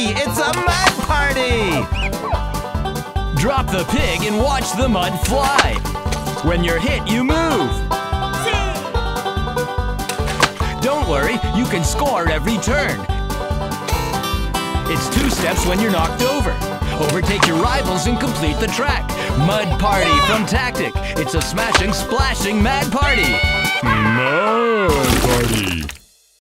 party! It's a mud party! Drop the pig and watch the mud fly. When you're hit, you move. Don't worry, you can score every turn. It's 2 steps when you're knocked over. Overtake your rivals and complete the track. Mud Party from Tactic. It's a smashing, splashing mad party. Mud Party.